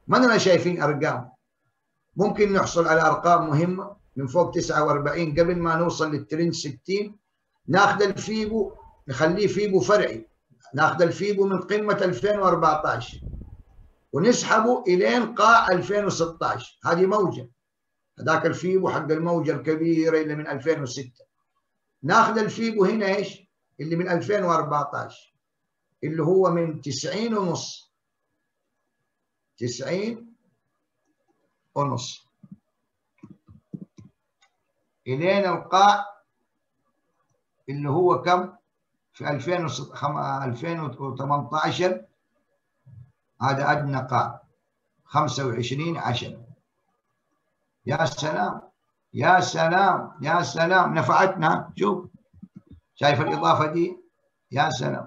ما أنا شايفين أرقام. ممكن نحصل على أرقام مهمة من فوق 49 قبل ما نوصل للترند 60. ناخذ الفيبو نخليه فيبو فرعي، ناخذ الفيبو من قمة 2014 ونسحبه إلين قاع 2016. هذه موجة، هذاك الفيبو حق الموجة الكبيرة اللي من 2006. ناخذ الفيبو هنا إيش اللي من 2014 اللي هو من 90 ونص، 90 ونص إلين القاع اللي هو كم في 2018. هذا أدنى قاع 25/10. يا سلام يا سلام يا سلام، نفعتنا. شوف شايف الإضافة دي؟ يا سلام.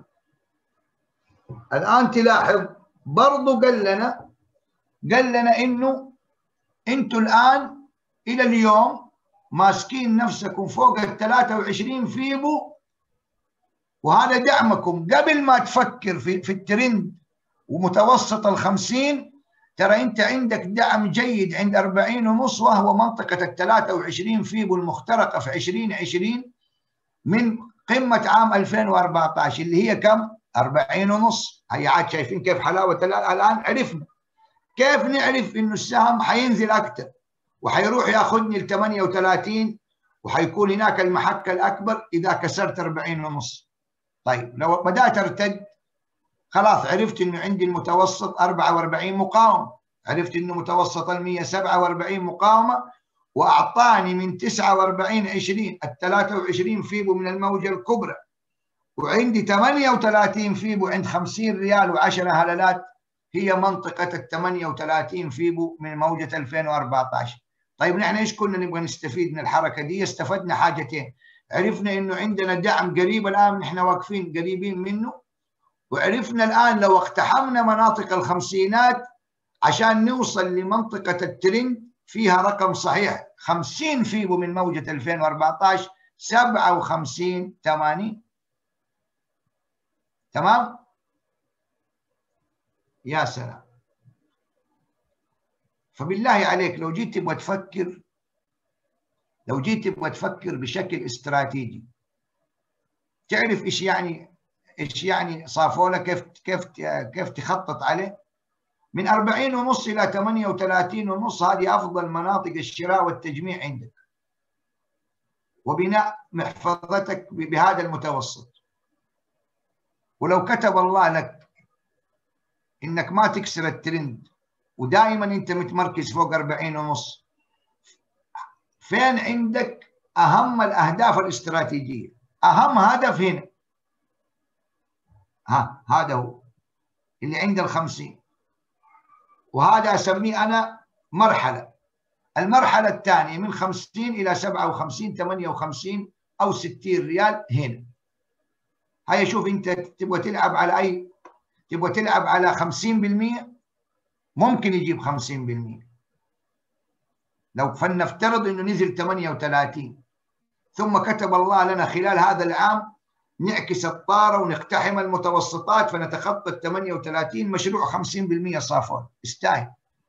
الآن تلاحظ برضو قال لنا إنه أنتوا الآن إلى اليوم ماسكين نفسكم فوق ال 23 فيبو، وهذا دعمكم قبل ما تفكر في الترند ومتوسط ال50. ترى أنت عندك دعم جيد عند 40 ونص، وهو منطقة ال 23 فيبو المخترقة في 2020 من قمة عام 2014 اللي هي كم؟ 40 ونص. هي عاد شايفين كيف حلاوة الآن عرفنا كيف نعرف إنه السهم حينزل أكثر وحيروح ياخذني ل 38 وحيكون هناك المحك الأكبر إذا كسرت 40 ونص. طيب لو بدأت أرتد خلاص عرفت إنه عندي المتوسط 44 مقاومة، عرفت إنه متوسط ال 147 مقاومة، وأعطاني من 49/20 ال 23 فيبو من الموجة الكبرى، وعندي 38 فيبو عند 50 ريال و10 هللات، هي منطقة ال 38 فيبو من موجة 2014. طيب نحن ايش كنا نبغى نستفيد من الحركة دي؟ استفدنا حاجتين. عرفنا انه عندنا دعم قريب الان نحن واقفين قريبين منه، وعرفنا الان لو اقتحمنا مناطق الخمسينات عشان نوصل لمنطقة الترند فيها رقم صحيح 50 فيبو من موجة 2014 57/80. تمام؟ يا سلام. فبالله عليك لو جيت تبغى تفكر بشكل استراتيجي، تعرف ايش يعني صافوله، كيف تخطط عليه. من 40 ونص الى 38 ونص هذه افضل مناطق الشراء والتجميع عندك، وبناء محفظتك بهذا المتوسط. ولو كتب الله لك انك ما تكسر الترند ودائما انت متمركز فوق 40 ونص، فين عندك اهم الاهداف الاستراتيجيه؟ اهم هدف هنا هذا هو اللي عند ال50، وهذا اسميه انا مرحله. المرحله الثانيه من 50 الى 57 58 او 60 ريال هنا. هيا شوف انت تبغى تلعب على اي، تبغى تلعب على 50%، ممكن يجيب 50%. لو فلنفترض انه نزل 38 ثم كتب الله لنا خلال هذا العام نعكس الطاره ونقتحم المتوسطات فنتخطى ال 38، مشروع 50% صافون يستاهل.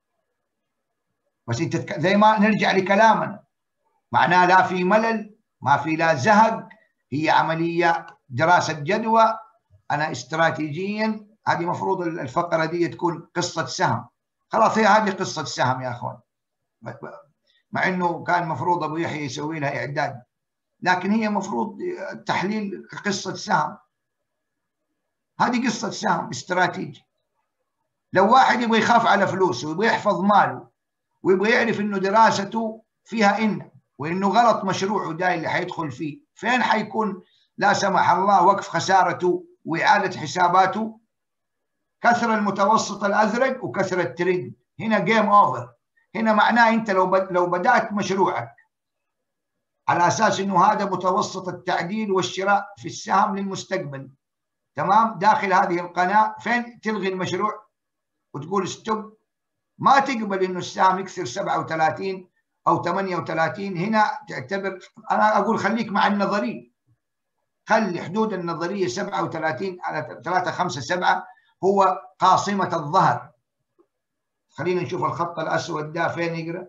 بس انت زي ما نرجع لكلامنا، معناه لا في ملل، ما في لا زهق، هي عمليه دراسه جدوى. انا استراتيجيا هذه مفروض الفقره دي تكون قصه سهم، خلاص هي هذه قصه سهم يا اخوان، مع انه كان مفروض ابو يحيى يسوي لها اعداد، لكن هي مفروض تحليل قصه سهم. هذه قصه سهم استراتيجي. لو واحد يبغى يخاف على فلوسه ويبغى يحفظ ماله ويبغى يعرف انه دراسته فيها وانه غلط مشروعه ده اللي حيدخل فيه، فين حيكون لا سمح الله وقف خسارته واعاده حساباته؟ كسر المتوسط الازرق وكسر الترند، هنا جيم اوفر. هنا معناه انت لو بدات مشروعك على اساس انه هذا متوسط التعديل والشراء في السهم للمستقبل، تمام، داخل هذه القناه، فين تلغي المشروع وتقول ستوب؟ ما تقبل انه السهم يكسر 37 او 38. هنا تعتبر، انا اقول خليك مع النظريه، خلي حدود النظريه 37 على 3 5 7 هو قاصمه الظهر، خلينا نشوف الخط الأسود ده فين يقرأ.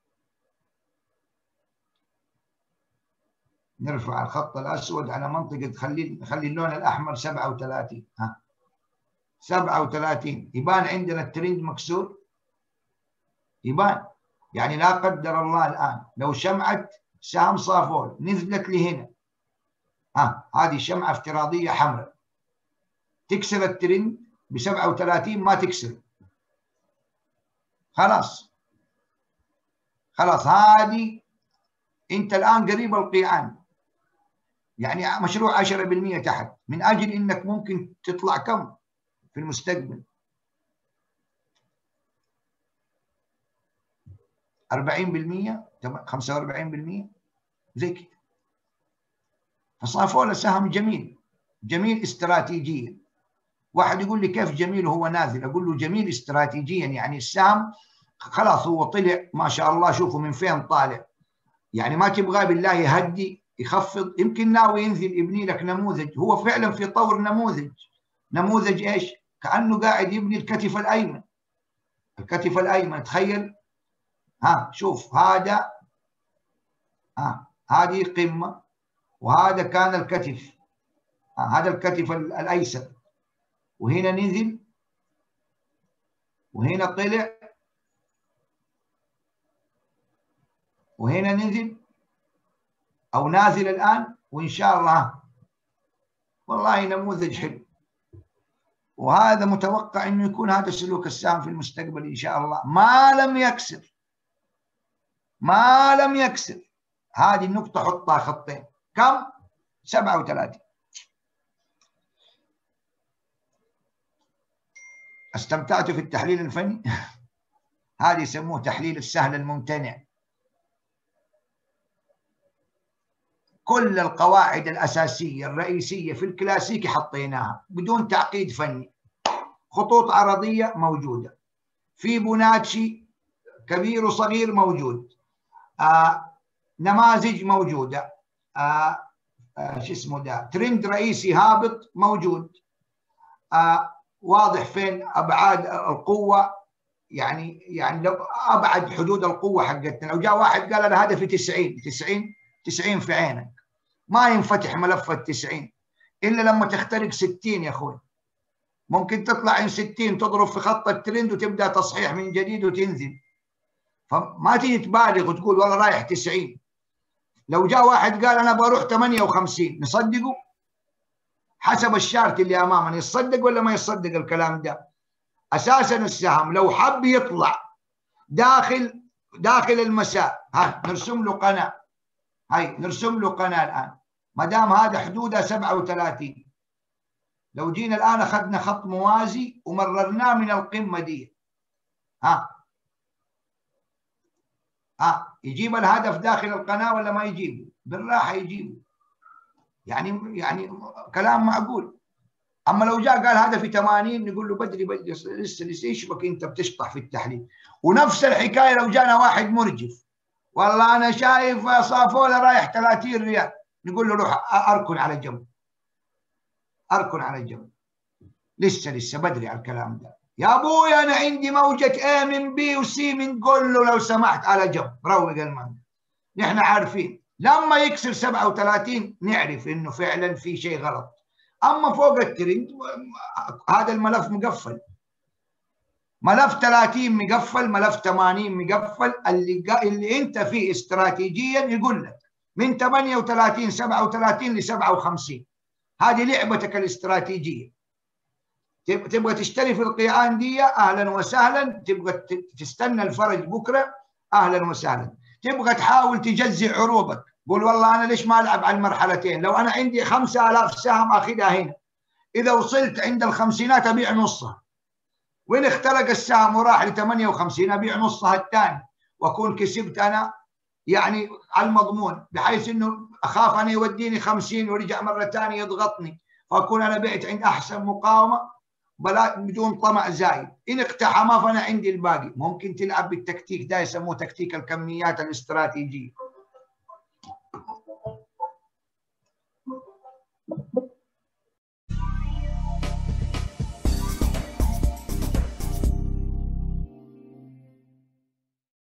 نرفع الخط الأسود على منطقة، خلي اللون الأحمر 37. ها 37 يبان عندنا الترند مكسور، يبان. يعني لا قدر الله الآن لو شمعة سهم صافول نزلت لهنا، هذه شمعة افتراضية حمراء تكسر الترند ب 37 ما تكسر، خلاص هذه انت الآن قريب القيعان، يعني مشروع 10% تحت، من أجل إنك ممكن تطلع كم في المستقبل 40% 45% زي كده. فصافولا سهم جميل استراتيجيا. واحد يقول لي كيف جميل وهو نازل؟ أقول له جميل استراتيجيا، يعني السهم خلاص هو طلع ما شاء الله، شوفوا من فين طالع، يعني ما تبغاه بالله يهدي يخفض، يمكن ناوي ينزل يبني لك نموذج، هو فعلا في طور نموذج ايش؟ كأنه قاعد يبني الكتف الأيمن، تخيل. شوف هذا، هذه قمة، وهذا كان الكتف، هذا الكتف الأيسر، وهنا نزل وهنا طلع وهنا نزل أو نازل الآن، وإن شاء الله والله نموذج حلو. وهذا متوقع أنه يكون هذا سلوك السهم في المستقبل إن شاء الله، ما لم يكسر هذه النقطة، حطها خطين. كم؟ 37. استمتعت في التحليل الفني؟ هذا يسموه تحليل السهل الممتنع. كل القواعد الأساسية الرئيسية في الكلاسيكي حطيناها بدون تعقيد فني. خطوط عرضية موجودة، فيبوناتشي كبير وصغير موجود، نماذج موجودة، شو اسمه ده، ترند رئيسي هابط موجود، واضح فين أبعاد القوة، يعني لو أبعد حدود القوة حقتنا. لو جاء واحد قال أنا هدفي 90 في عينك، ما ينفتح ملف ال90 إلا لما تخترق 60 يا أخوي. ممكن تطلع عن 60 تضرب في خط الترند وتبدأ تصحيح من جديد وتنزل، فما تيجي تبالغ وتقول والله رايح 90. لو جاء واحد قال أنا بروح 58 نصدقه؟ حسب الشارت اللي أمامنا يصدق ولا ما يصدق الكلام ده؟ أساسا السهم لو حب يطلع داخل المساء، نرسم له قناة، نرسم له قناة الآن، ما دام هذا حدودها 37. لو جينا الآن أخذنا خط موازي ومررناه من القمة دي، يجيب الهدف داخل القناة ولا ما يجيبه؟ بالراحة يجيبه، يعني كلام معقول. أما لو جاء قال هدفي 80 نقول له بدري لسه ايش بك انت بتشطح في التحليل. ونفس الحكاية لو جانا واحد مرجف، والله أنا شايف صافولا رايح 30 ريال، نقول له روح أركن على جنب، لسه بدري على الكلام ده يا أبوي، أنا عندي موجة A من B و C من، قول له لو سمحت على جنب، روق المنطق. نحن عارفين لما يكسر 37 نعرف إنه فعلا في شيء غلط. أما فوق الترند هذا الملف مقفل، ملف 30 مقفل، ملف 80 مقفل، اللي انت فيه استراتيجيا يقول لك من 38 37 ل 57. هذه لعبتك الاستراتيجية. تبغى تشتري في القيعان دي اهلا وسهلا، تبغى تستنى الفرج بكره اهلا وسهلا، تبغى تحاول تجزئ عروضك، قول والله انا ليش ما العب على المرحلتين؟ لو انا عندي 5000 سهم اخذها هنا، اذا وصلت عند الخمسينات ابيع نصها، وين اخترق السهم وراح ل 58 ابيع نصها الثاني، واكون كسبت انا يعني على المضمون، بحيث انه اخاف انا يوديني 50 ورجع مره ثانيه يضغطني، فاكون انا بعت عند احسن مقاومه بلا بدون طمع زايد. ان اقتحمها فانا عندي الباقي. ممكن تلعب بالتكتيك ده، يسموه تكتيك الكميات الاستراتيجيه.